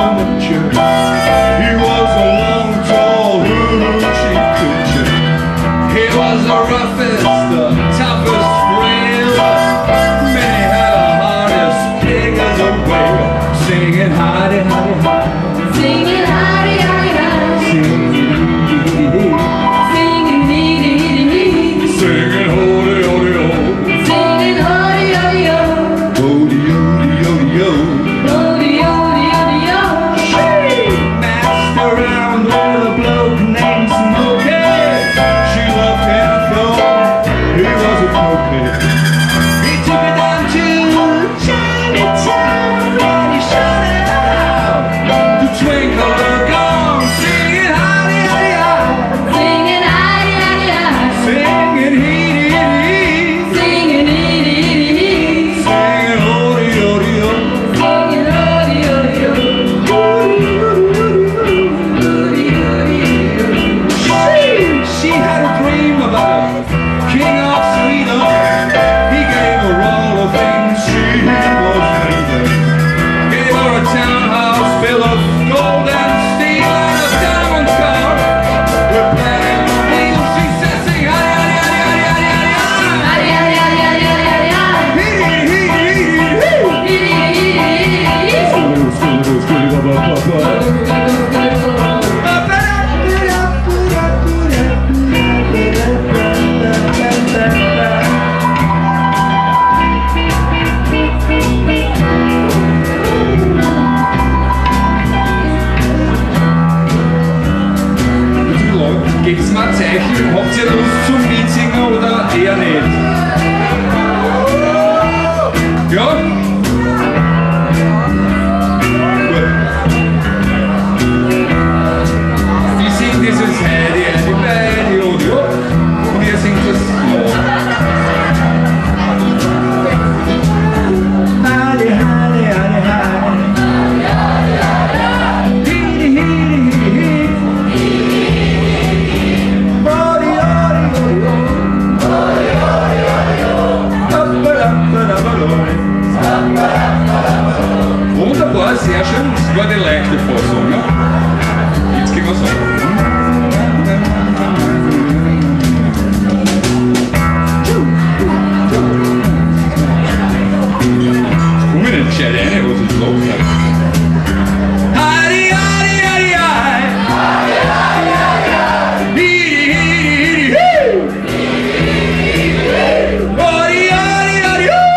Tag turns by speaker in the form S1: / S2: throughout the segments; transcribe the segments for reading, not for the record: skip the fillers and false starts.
S1: Moucher. He was a long, tall, hoochie coocher. He was the roughest, the toughest frail. Minnie had a heart as big as a whale, singing hidey, hidey, hidey,
S2: Singing hidey, hidey, hidey,
S1: singing dee dee dee,
S2: singing dee dee dee dee,
S1: singing holy, holy, ho,
S2: singing hody, hody, ho,
S1: hody, hody, hody, ho.
S2: hody, hody, hody, ho.
S1: Messed around with a bloke named Smokey. She loved him though he was a cokehead. He took her down to Chinatown and he shut it out to twinkle her gong, singing hidey, hidey, hidey,
S2: Singing hidey, hidey, hidey,
S1: singing hee dee dee,
S2: singing dee dee dee dee,
S1: singing holy, holy, ho.
S2: singing hody, hody, ho, hody, hody, ho.
S1: She had a dream about a king of Sweden. He gave her all the things she was needing. Gave her a townhouse full of gold and steel and a diamond car with platinum wheels. She said, sing hidey, hidey, hidey, hidey, hidey,
S2: Hidey, hidey, hidey, hidey, hidey,
S1: hidey, hidey, Gibt's mal ein Zeichen? Habt ihr Lust zum Mitsingen oder eher nicht? Ja? Gut. Wir singen dieses Heidi, Heidi, Beidi und ja. Und ihr singt das Heidi, Heidi, Heidi, Heidi. Wunderbar, sehr schön. Das war die leichte Fassung. Ne? Jetzt gehen wir so. Jetzt komme ich nicht gescheit rein, was ist los? Heidi, Heidi, Heidi, Heidi. Hidi, hidi, hidi, hidi, hidi, hidi, hidi.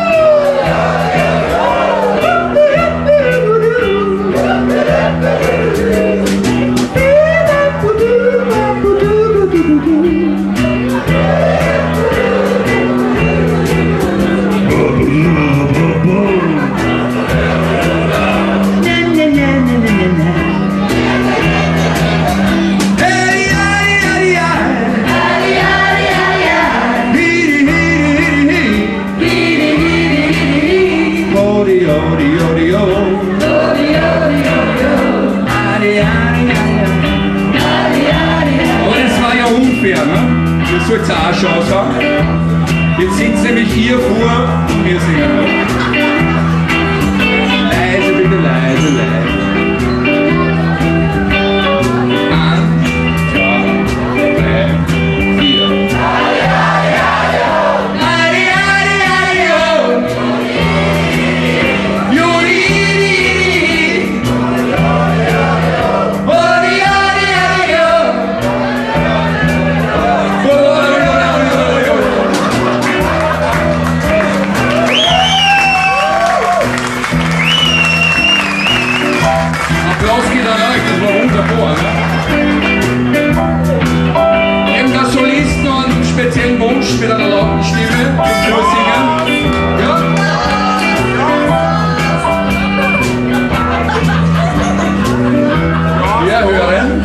S1: Ne? Das soll es auch schon sagen. Jetzt sind sie nämlich hier vor und wir singen. Ne? Leise, bitte leise, leise. 1, 2, 3, 4. Applaus geht an euch, das war wunderbar. Ne? Eben der Solist noch einen speziellen Wunsch mit einer lauten Stimme, die wir singen. Ja? Wir hören.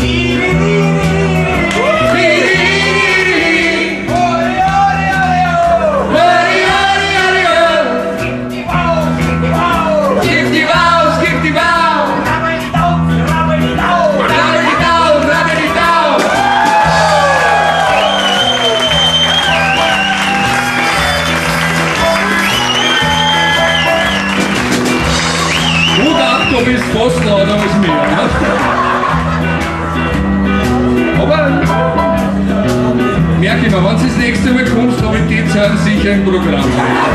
S1: fast lauter als mir. Ne? Aber merke ich mal, wenn du das nächste Mal kommst, habe ich die Zeit sicher im Programm.